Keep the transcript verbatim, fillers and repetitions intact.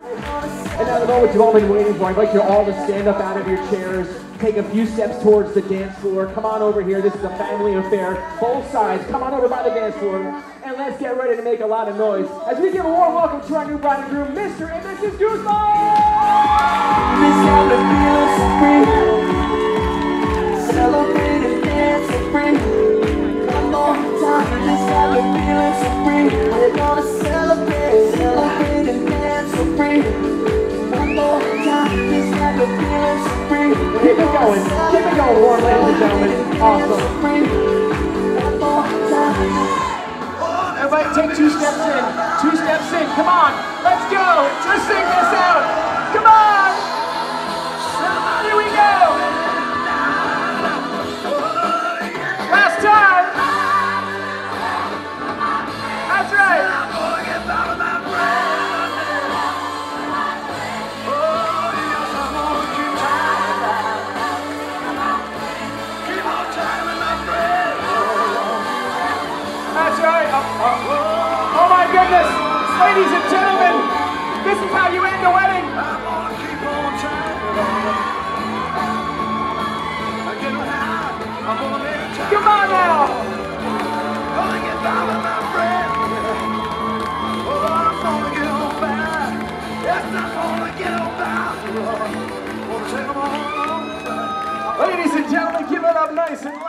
And now the moment you've all been waiting for, I'd like you all to stand up out of your chairs, take a few steps towards the dance floor. Come on over here, this is a family affair. Both sides, come on over by the dance floor, and let's get ready to make a lot of noise as we give a warm welcome to our new bride and groom, Mister and Missus Guzman! This how it feels free. Celebrate and dance for free. One more time, this how it feels free. We're gonna celebrate, celebrate and dance for free. One more time, this how it feels free. Keep it going, keep it going, warm, ladies and gentlemen. Awesome. One more time. Everybody take two steps in, two steps in, come on, let's go, just sing this out, come on, here we go, last time, that's right. That's right. Oh, oh, oh my goodness, ladies and gentlemen, this is how you end a wedding. Come on now. Ladies and gentlemen, give it up nice and